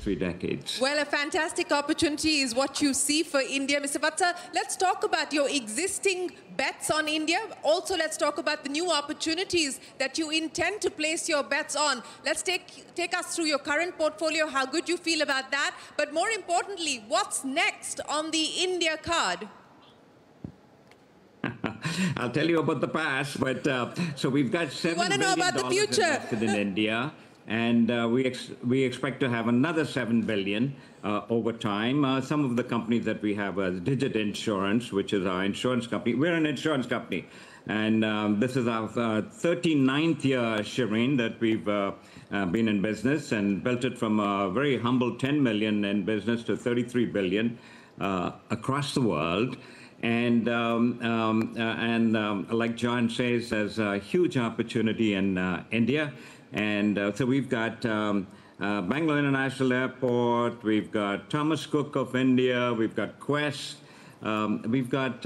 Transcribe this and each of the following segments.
3 decades. Well, a fantastic opportunity is what you see for India. Mr. Vatsa, let's talk about your existing bets on India. Also, let's talk about the new opportunities that you intend to place your bets on. Let's take us through your current portfolio, how good you feel about that. But more importantly, what's next on the India card? I'll tell you about the past, but so we've got $7 billion invested in India, and we expect to have another $7 billion over time. Some of the companies that we have are Digit Insurance, which is our insurance company. We're an insurance company, and this is our 39th year, Shireen, that we've been in business and built it from a very humble 10 million in business to 33 billion across the world. And like John says, there's a huge opportunity in India. And so we've got Bangalore International Airport, we've got Thomas Cook of India, we've got Quest, we've got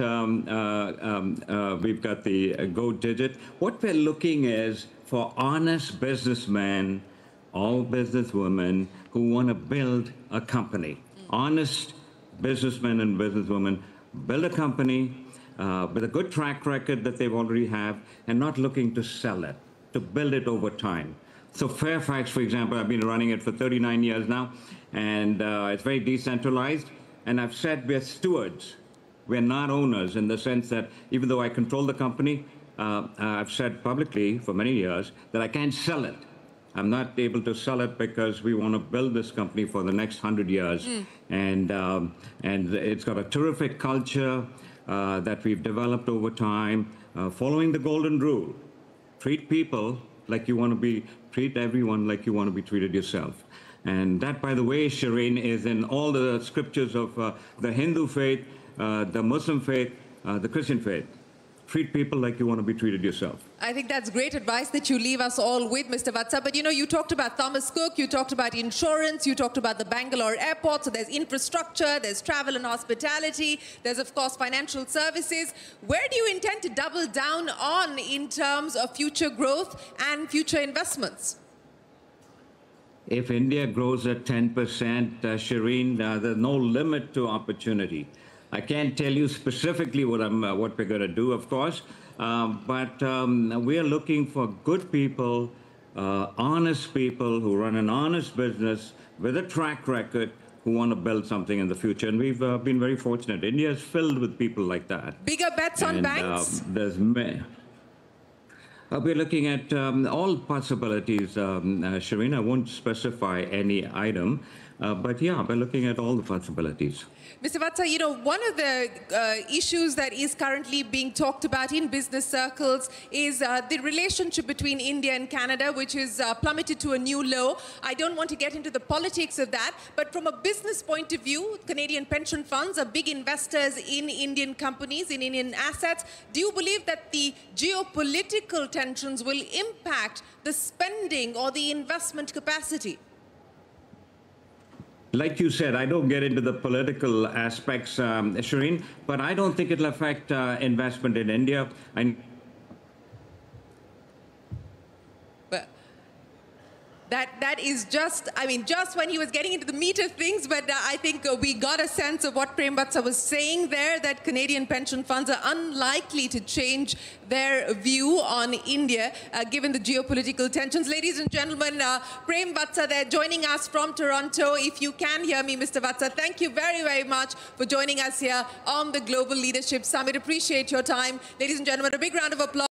the Go Digit. What we're looking is for honest businessmen, all businesswomen who want to build a company. Honest businessmen and businesswomen build a company with a good track record that they've already have and not looking to sell it, to build it over time. So Fairfax, for example, I've been running it for 39 years now, and it's very decentralized. And I've said we're stewards. We're not owners in the sense that even though I control the company, I've said publicly for many years that I can't sell it. I'm not able to sell it because we want to build this company for the next 100 years. And it's got a terrific culture that we've developed over time, following the golden rule. Treat people like you want to be, treat everyone like you want to be treated yourself. And that, by the way, Shireen, is in all the scriptures of the Hindu faith, the Muslim faith, the Christian faith. Treat people like you want to be treated yourself. I think that's great advice that you leave us all with, Mr. Vatsa. But, you know, you talked about Thomas Cook, you talked about insurance, you talked about the Bangalore airport. So there's infrastructure, there's travel and hospitality, there's, of course, financial services. Where do you intend to double down on in terms of future growth and future investments? If India grows at 10%, Shireen, there's no limit to opportunity. I can't tell you specifically what we're going to do, of course, but we're looking for good people, honest people who run an honest business with a track record who want to build something in the future. And we've been very fortunate. India is filled with people like that. Bigger bets on banks? We're looking at all possibilities, Shireen. I won't specify any item, but yeah, we're looking at all the possibilities. Mr. Vatsa, you know, one of the issues that is currently being talked about in business circles is the relationship between India and Canada, which is plummeted to a new low. I don't want to get into the politics of that, but from a business point of view, Canadian pension funds are big investors in Indian companies, in Indian assets. Do you believe that the geopolitical tensions will impact the spending or the investment capacity? Like you said, I don't get into the political aspects, Shireen, but I don't think it'll affect investment in India. That is just, I mean, just when he was getting into the meat of things, but I think we got a sense of what Prem Vatsa was saying there, that Canadian pension funds are unlikely to change their view on India, given the geopolitical tensions. Ladies and gentlemen, Prem Vatsa there joining us from Toronto. If you can hear me, Mr. Vatsa, thank you very, very much for joining us here on the Global Leadership Summit. Appreciate your time. Ladies and gentlemen, a big round of applause.